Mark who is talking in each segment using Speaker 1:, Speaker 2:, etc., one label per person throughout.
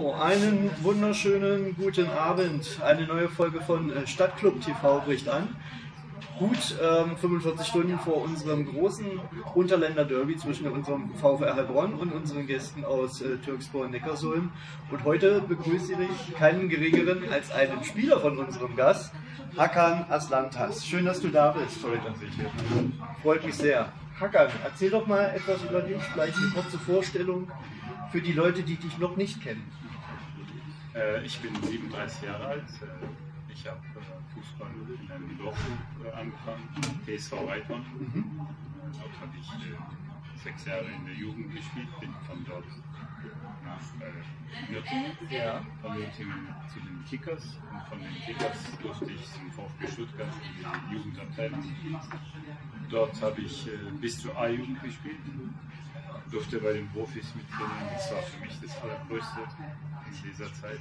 Speaker 1: So, einen wunderschönen guten Abend. Eine neue Folge von Stadtclub TV bricht an. Gut 45 Stunden vor unserem großen Unterländer Derby zwischen unserem VfR Heilbronn und unseren Gästen aus Türkspor Neckarsulm. Und heute begrüße ich keinen geringeren als einen Spieler von unserem Gast, Hakan Aslantas. Schön, dass du da bist heute. Freut mich sehr. Hakan, erzähl doch mal etwas über dich, vielleicht eine kurze Vorstellung für die Leute, die dich noch nicht kennen.
Speaker 2: Ich bin 37 Jahre alt. Ich habe Fußball in einem Dorf angefangen, TSV Weidmann. Dort habe ich 6 Jahre in der Jugend gespielt, bin von dort nach Nürtingen, von Nürtingen zu den Kickers und von den Kickers durfte ich zum VfB Stuttgart in die Jugendabteilung. Dort habe ich bis zur A-Jugend gespielt, durfte bei den Profis mittrainieren. Das war für mich das Allergrößte in dieser Zeit.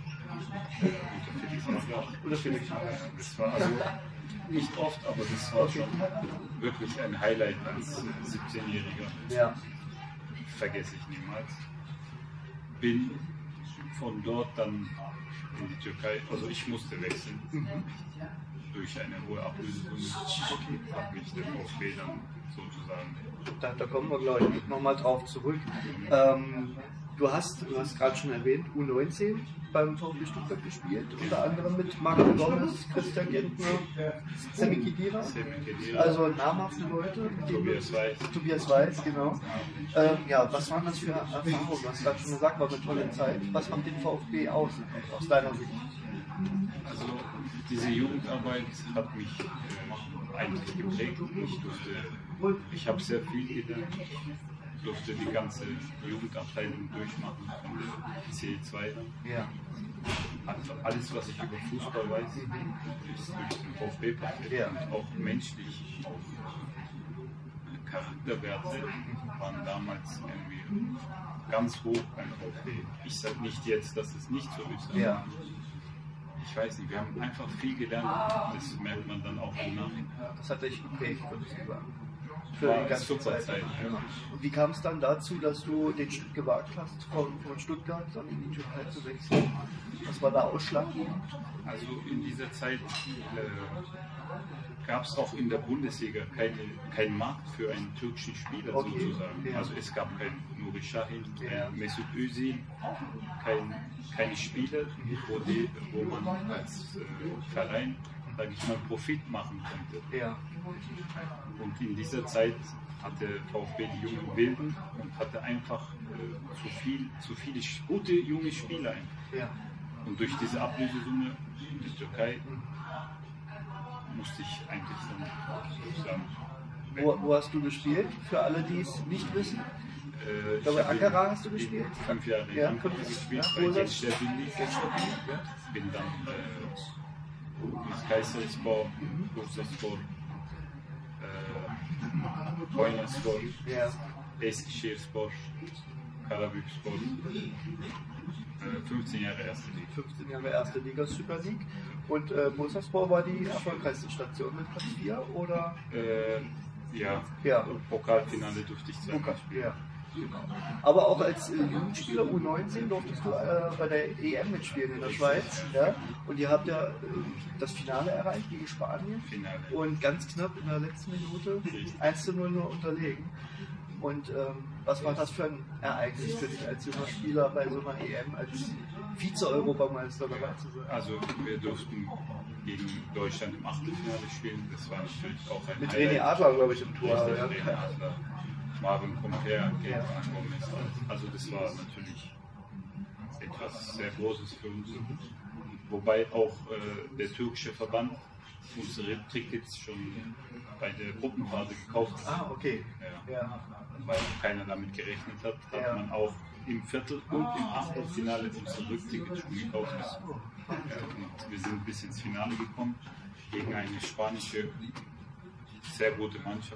Speaker 2: Unter Felix Magath. Das war also nicht oft, aber das war schon wirklich ein Highlight als 17-Jähriger.
Speaker 1: Ja.
Speaker 2: Vergesse ich niemals. Bin von dort dann in die Türkei, also ich musste wechseln. Durch eine hohe Ablösesumme hat mich der VfB dann sozusagen.
Speaker 1: Da kommen wir, glaube ich, nochmal drauf zurück. Du hast gerade schon erwähnt, U19 beim VfB Stuttgart gespielt, unter anderem mit Marco Gomez, Christian Gentner, Semi Khedira, also namhafte Leute. Tobias Weiß, genau. Ja, was waren das für Erfahrungen? Du hast gerade schon gesagt, war eine tolle Zeit. Was macht den VfB aus deiner Sicht?
Speaker 2: Also diese Jugendarbeit hat mich eigentlich geprägt. Ich habe sehr viel gelernt. Ich durfte die ganze Jugendabteilung durchmachen, von der C2.
Speaker 1: Ja.
Speaker 2: Also alles, was ich über Fußball weiß, ist durch den VfB passiert.
Speaker 1: Ja.
Speaker 2: Und auch menschlich, auch Charakterwerte waren damals irgendwie ganz hoch beim VfB. Ich sage nicht jetzt, dass es nicht so ist.
Speaker 1: Ja.
Speaker 2: Ich weiß nicht, wir haben einfach viel gelernt. Das merkt man dann auch im Nachhinein.
Speaker 1: Das hat dich geprägt, würde ich sagen. Für
Speaker 2: War
Speaker 1: die ganze
Speaker 2: super
Speaker 1: Zeit.
Speaker 2: Ja.
Speaker 1: Und wie kam es dann dazu, dass du den Schritt gewagt hast, von Stuttgart dann in die Türkei zu wechseln? Was war da ausschlaggebend?
Speaker 2: Also in dieser Zeit gab es auch in der Bundesliga keinen Markt für einen türkischen Spieler sozusagen.
Speaker 1: Ja.
Speaker 2: Also es gab keinen Nuri Sahin, keinen Mesut Özil, keine Spieler, wo man als Verein, sage ich mal, Profit machen konnte.
Speaker 1: Ja.
Speaker 2: Und in dieser Zeit hatte VfB die jungen Wilden und hatte einfach zu viele gute junge Spieler einfach.
Speaker 1: Ja.
Speaker 2: Und durch diese Ablösesumme in der Türkei musste ich eigentlich dann sozusagen.
Speaker 1: Wo hast du gespielt? Für alle, die es nicht wissen.
Speaker 2: Ich
Speaker 1: Bei Ankara hast du gespielt?
Speaker 2: 5 Jahre in Ankara gespielt,
Speaker 1: Ja.
Speaker 2: bei Gençlerbirliğ. Bin dann nach Kayserispor, Bursaspor, Konyaspor,
Speaker 1: Ja.
Speaker 2: Eskişehirspor, Karabükspor. 15 Jahre erste Liga.
Speaker 1: 15 Jahre erste Liga, Super League. Und Bursaspor war die erfolgreichste Station mit Platz 4, oder?
Speaker 2: Ja. Pokalfinale durfte ich zweimal spielen.
Speaker 1: Ja. Genau. Aber auch als Jugendspieler U19 durftest du bei der EM mitspielen in der Schweiz. Ja? Und ihr habt ja das Finale erreicht gegen Spanien.
Speaker 2: Finale.
Speaker 1: Und ganz knapp in der letzten Minute 1:0 nur unterlegen. Und was war das für ein Ereignis für dich als junger Spieler bei so einer EM, als Vize-Europameister dabei zu sein?
Speaker 2: Also wir durften gegen Deutschland im Achtelfinale spielen. Das war natürlich auch ein
Speaker 1: Mit
Speaker 2: Highlight.
Speaker 1: René Adler, glaube ich, im Tor.
Speaker 2: Richtig,
Speaker 1: Ja.
Speaker 2: René Adler, Marvin Comper, Gomez. Also das war natürlich etwas sehr Großes für uns. Wobei auch der türkische Verband unsere Tickets schon bei der Gruppenphase gekauft hat.
Speaker 1: Ah, okay. Ja.
Speaker 2: Weil keiner damit gerechnet hat, hat man auch im Viertel- und im Achtelfinale unsere Rücktickets schon gekauft. Und wir sind bis ins Finale gekommen gegen eine spanische, sehr gute Mannschaft.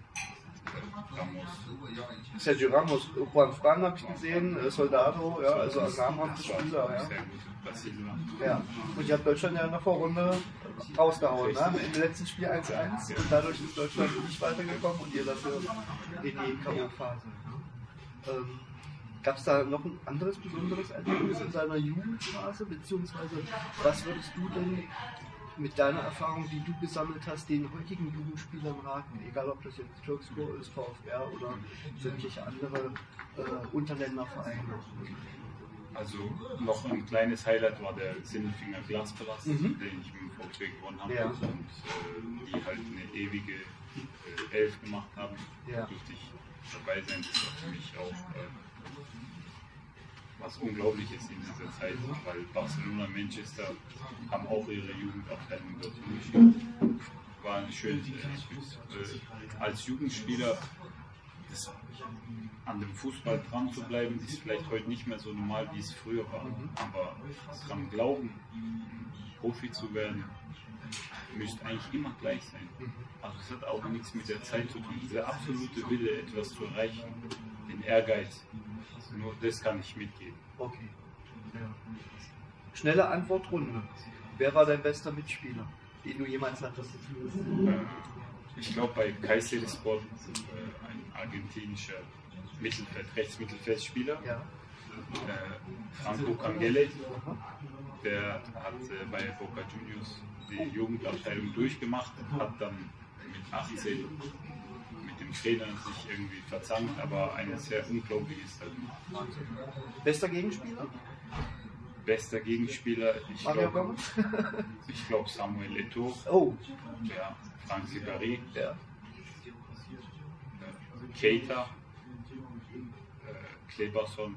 Speaker 1: Sergio Ramos, Juan Fran habe ich gesehen, Soldado, ja, also ein namhafter Spieler. Ja.
Speaker 2: Sehr gut, Brasilien.
Speaker 1: Ja. Und ihr habt Deutschland ja in der Vorrunde rausgehauen, ne? Im letzten Spiel 1:1 und dadurch ist Deutschland nicht weitergekommen und ihr dafür in die K.O.-Phase. Gab es da noch ein anderes besonderes Erlebnis in seiner Jugendphase, beziehungsweise was würdest du denn mit deiner Erfahrung, die du gesammelt hast, den heutigen Jugendspielern raten, egal ob das jetzt Türkspor ist, VfR oder sämtliche andere Unterländervereine?
Speaker 2: Also noch ein kleines Highlight war der Sinnfinger Glaspalast, den ich mit dem VfB gewonnen habe,
Speaker 1: Ja.
Speaker 2: und die halt eine ewige Elf gemacht haben.
Speaker 1: Ja.
Speaker 2: Durfte ich dabei sein. Das war für mich auch was Unglaubliches in dieser Zeit, weil Barcelona und Manchester haben auch ihre Jugendabteilung dort hingeschickt. War ein schönes Erlebnis. Als Jugendspieler an dem Fußball dran zu bleiben, ist vielleicht heute nicht mehr so normal, wie es früher war. Aber dran glauben, Profi zu werden, müsste eigentlich immer gleich sein. Also es hat auch nichts mit der Zeit zu tun. Dieser absolute Wille, etwas zu erreichen, den Ehrgeiz, nur das kann ich mitgeben.
Speaker 1: Okay. Ja. Schnelle Antwortrunde. Wer war dein bester Mitspieler, den du jemals hattest?
Speaker 2: Ich glaube bei Kayserispor, ein argentinischer Rechtsmittelfeldspieler,
Speaker 1: Ja.
Speaker 2: Franco Cangele, der hat bei Boca Juniors die Jugendabteilung durchgemacht, hat dann mit 18 mit dem Trainer sich irgendwie verzankt, aber eine sehr unglaubliche Talent.
Speaker 1: Bester Gegenspieler?
Speaker 2: Bester Gegenspieler, ich
Speaker 1: Mario
Speaker 2: glaube
Speaker 1: Gomez?
Speaker 2: Samuel Eto'o,
Speaker 1: Oh,
Speaker 2: ja, Frank Ribéry,
Speaker 1: ja.
Speaker 2: Keita, Kleberson,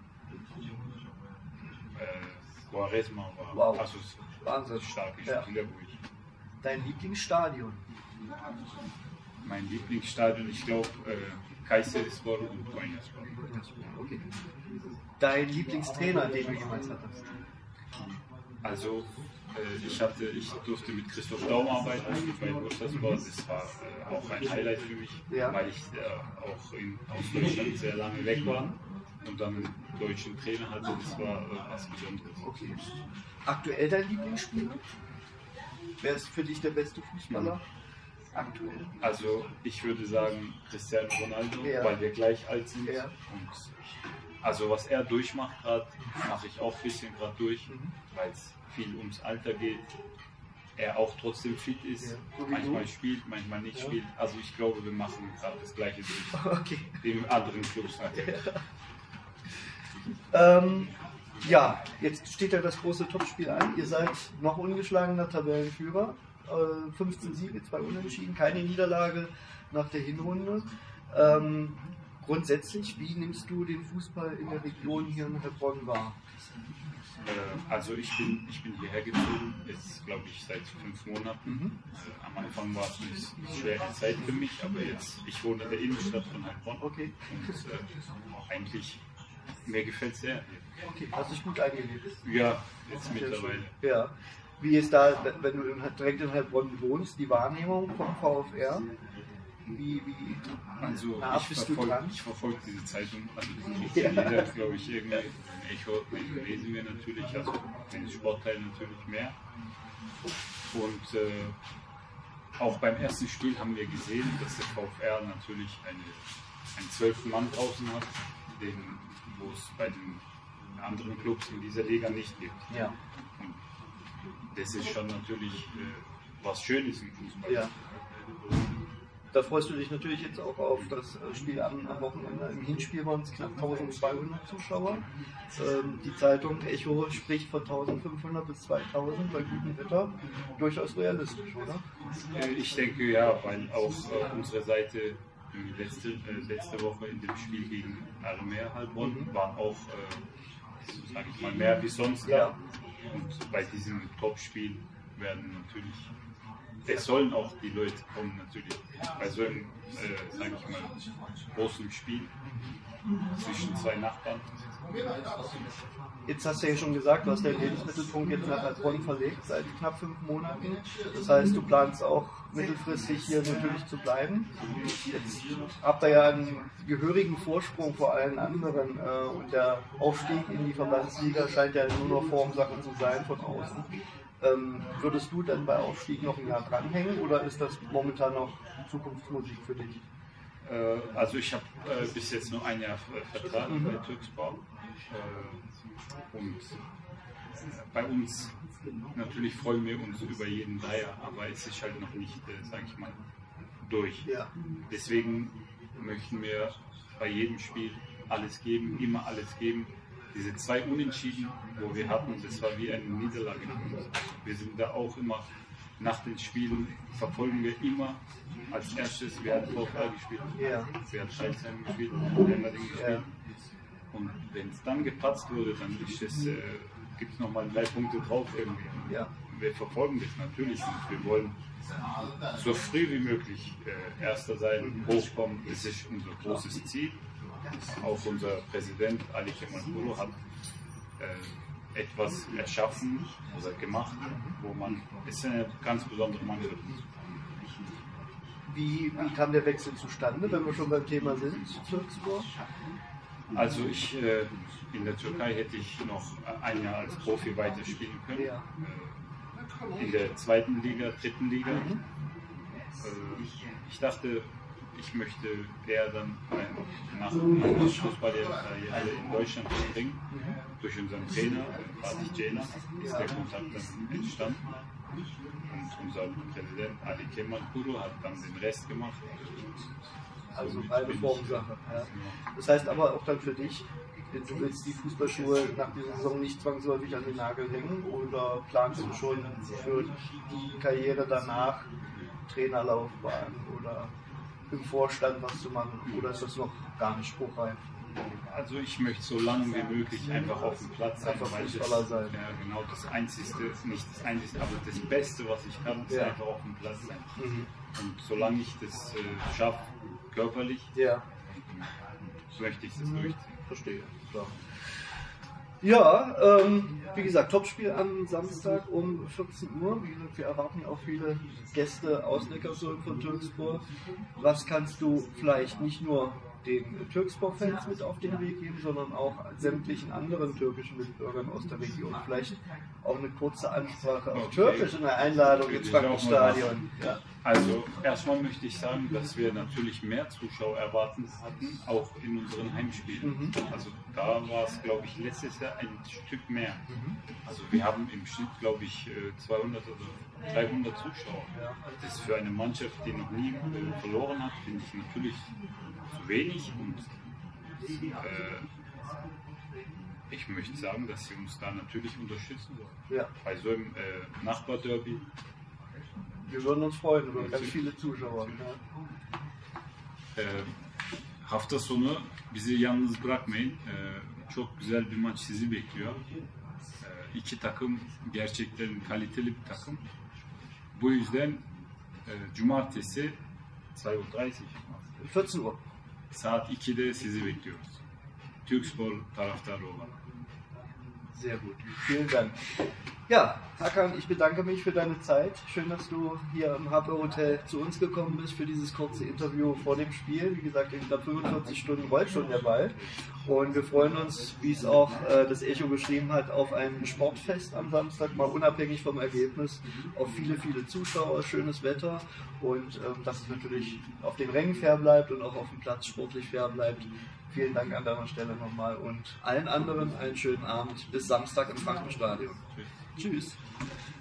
Speaker 2: Quaresma war
Speaker 1: Wow.
Speaker 2: also
Speaker 1: Wahnsinn.
Speaker 2: starke
Speaker 1: Ja.
Speaker 2: Spieler, wo ich.
Speaker 1: Dein Lieblingsstadion?
Speaker 2: Mein Lieblingsstadion, ich glaube, Kayserispor und Konyaspor.
Speaker 1: Okay. Dein Lieblingstrainer, den du jemals hattest?
Speaker 2: Also, ich durfte mit Christoph Daum arbeiten bei Bursaspor. Das war auch ein Highlight für mich,
Speaker 1: Ja.
Speaker 2: weil ich auch aus Deutschland sehr lange weg war und dann einen deutschen Trainer hatte. Das war was Besonderes.
Speaker 1: Okay. Aktuell dein Lieblingsspieler? Wer ist für dich der beste Fußballer? Aktuell?
Speaker 2: Also, ich würde sagen Cristiano Ronaldo,
Speaker 1: Ja.
Speaker 2: weil wir gleich alt sind.
Speaker 1: Ja.
Speaker 2: Und also, was er durchmacht gerade, mache ich auch ein bisschen gerade durch, weil es viel ums Alter geht. Er auch trotzdem fit ist,
Speaker 1: Ja. So wie
Speaker 2: manchmal
Speaker 1: du?
Speaker 2: spielt, manchmal nicht
Speaker 1: Ja.
Speaker 2: spielt. Also, ich glaube, wir machen gerade das Gleiche durch.
Speaker 1: Okay.
Speaker 2: In anderen Clubs natürlich.
Speaker 1: Ja, jetzt steht ja das große Topspiel an. Ihr seid noch ungeschlagener Tabellenführer. 15 Siege, 2 Unentschieden, keine Niederlage nach der Hinrunde. Grundsätzlich, wie nimmst du den Fußball in der Region hier in Heilbronn wahr?
Speaker 2: Also ich bin hierher gezogen, jetzt glaube ich seit 5 Monaten. Am Anfang war es eine schwere Zeit für mich, aber jetzt, ich wohne in der Innenstadt von Heilbronn.
Speaker 1: Okay.
Speaker 2: Und eigentlich, mir gefällt es sehr hier.
Speaker 1: Okay, hast dich gut eingelebt.
Speaker 2: Ja, jetzt mittlerweile.
Speaker 1: Ja. Wie ist da, wenn du direkt in Heilbronn wohnst, die Wahrnehmung vom VfR? Wie
Speaker 2: Also
Speaker 1: nah bist du dran?
Speaker 2: ich verfolge diese Zeitung, also die kriegt ja jeder, glaube ich, irgendwie ein Echo, den lesen wir natürlich, also den Sportteil natürlich mehr. Und auch beim ersten Spiel haben wir gesehen, dass der VfR natürlich einen 12. Mann draußen hat, wo es bei den anderen Clubs in dieser Liga nicht gibt.
Speaker 1: Ja.
Speaker 2: Und das ist schon natürlich was Schönes im Fußball.
Speaker 1: Ja. Da freust du dich natürlich jetzt auch auf das Spiel am Wochenende. Im Hinspiel waren es knapp 1200 Zuschauer. Die Zeitung Echo spricht von 1500 bis 2000 bei gutem Wetter. Durchaus realistisch, oder?
Speaker 2: Ich denke ja, weil auch unsere Seite letzte Woche in dem Spiel gegen Aremer Heilbronn waren auch, sage ich mal, mehr wie sonst da.
Speaker 1: Ja.
Speaker 2: Und bei diesem Topspiel werden natürlich, es sollen auch die Leute kommen natürlich, bei so einem, sage ich mal, großen Spiel zwischen zwei Nachbarn.
Speaker 1: Jetzt hast du ja schon gesagt, du hast deinen Lebensmittelpunkt jetzt nach Heilbronn verlegt seit knapp 5 Monaten. Das heißt, du planst auch mittelfristig hier natürlich zu bleiben. Jetzt habt ihr ja einen gehörigen Vorsprung vor allen anderen und der Aufstieg in die Verbandsliga scheint ja nur noch Formsache zu sein von außen. Würdest du dann bei Aufstieg noch ein Jahr dranhängen oder ist das momentan noch Zukunftsmusik für dich?
Speaker 2: Also ich habe bis jetzt nur ein Jahr Vertrag bei Türkspor Und bei uns natürlich freuen wir uns über jeden Dreier, aber es ist halt noch nicht, sage ich mal, durch.
Speaker 1: Ja.
Speaker 2: Deswegen möchten wir bei jedem Spiel alles geben, immer alles geben. Diese 2 Unentschieden, wo wir hatten, das war wie eine Niederlage. Wir sind da auch immer nach den Spielen, verfolgen wir immer als erstes, wer hat VfL gespielt, wer hat Scheißheim gespielt, Emmerding gespielt. Und wenn es dann gepatzt wurde, dann gibt es nochmal 3 Punkte drauf irgendwie.
Speaker 1: Ja.
Speaker 2: Wir verfolgen das natürlich und wir wollen so früh wie möglich Erster sein, hochkommen. Das ist unser großes Ziel. Auch unser Präsident Ali Kemal hat etwas erschaffen oder gemacht, wo man, es ist eine ganz besondere Mannschaft.
Speaker 1: Wie kam der Wechsel zustande, wenn wir schon beim Thema sind, Türkspor?
Speaker 2: Also in der Türkei hätte ich noch ein Jahr als Profi weiterspielen können.
Speaker 1: Ja.
Speaker 2: In der 2. Liga, 3. Liga. Ich dachte, ich möchte eher dann nach meiner Fußballkarriere in Deutschland verbringen. Durch unseren Trainer, Fatih Ceylan, ist der Kontakt dann entstanden. Und unser Präsident Ali Kemal hat dann den Rest gemacht.
Speaker 1: Also eine Formsache. Ja. Das heißt aber auch dann für dich, du willst die Fußballschuhe nach dieser Saison nicht zwangsläufig an den Nagel hängen oder planst du schon für die Karriere danach Trainerlaufbahn oder im Vorstand was zu machen oder ist das noch gar nicht spruchreif?
Speaker 2: Also ich möchte so lange wie möglich einfach auf dem Platz sein,
Speaker 1: einfach
Speaker 2: weil
Speaker 1: Fußballer
Speaker 2: das,
Speaker 1: sein.
Speaker 2: Ja, genau das Einzige, nicht das Einzige, aber das Beste, was ich kann, ist einfach auf dem Platz sein. Und solange ich das schaffe, körperlich, möchte ich das durchziehen.
Speaker 1: Verstehe, klar. Ja, wie gesagt, Topspiel am Samstag um 14 Uhr. Wie gesagt, wir erwarten auch viele Gäste aus Neckarsulm von Türkspor. Was kannst du vielleicht nicht nur den Türkspor-Fans mit auf den Weg geben, sondern auch sämtlichen anderen türkischen Mitbürgern aus der Region? Vielleicht auch eine kurze Ansprache auf Türkisch in der Einladung ins Frankenstadion. Ja.
Speaker 2: Also erstmal möchte ich sagen, dass wir natürlich mehr Zuschauer erwartet hatten, auch in unseren Heimspielen. Also da war es, glaube ich, letztes Jahr ein Stück mehr. Also wir haben im Schnitt, glaube ich, 200 oder 300 Zuschauer. Das ist für eine Mannschaft, die noch nie verloren hat, finde ich natürlich zu wenig. Und ich möchte sagen, dass sie uns da natürlich unterstützen sollen. Ja. Bei so einem Nachbarderby.
Speaker 1: Wir würden uns freuen über ganz viele Zuschauer.
Speaker 2: Hafta sonu bizi yalnız bırakmayın. Çok güzel bir maç sizi bekliyor. İki takım gerçekten kaliteli bir takım. Bu yüzden cumartesi saat
Speaker 1: 14 Uhr.
Speaker 2: Saat 2'de sizi bekliyoruz. Türkspor taraftarı olarak.
Speaker 1: Sehr gut. Vielen Dank. Ja, Hakan, ich bedanke mich für deine Zeit. Schön, dass du hier im Harper Hotel zu uns gekommen bist für dieses kurze Interview vor dem Spiel. Wie gesagt, in knapp 45 Stunden rollt schon der Ball. Und wir freuen uns, wie es auch das Echo geschrieben hat, auf ein Sportfest am Samstag, mal unabhängig vom Ergebnis, auf viele, viele Zuschauer, schönes Wetter und dass es natürlich auf den Rängen fair bleibt und auch auf dem Platz sportlich fair bleibt. Vielen Dank an deiner Stelle nochmal und allen anderen einen schönen Abend bis Samstag im Frankenstadion. Tschüss.